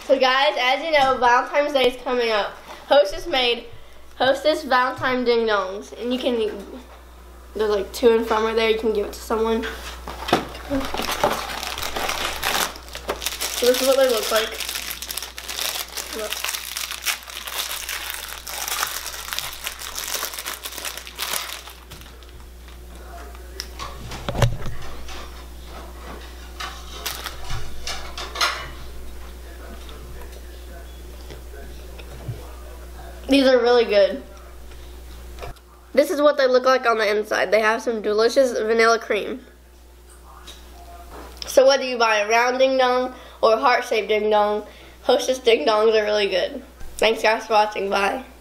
So guys, as you know, Valentine's Day is coming up. Hostess made Hostess Valentine Ding Dongs. And you can, there's like 2 in front right there, you can give it to someone. So this is what they look like. Look. These are really good. This is what they look like on the inside. They have some delicious vanilla cream. So whether you buy a round ding dong or a heart-shaped ding dong, Hostess ding dongs are really good. Thanks guys for watching. Bye.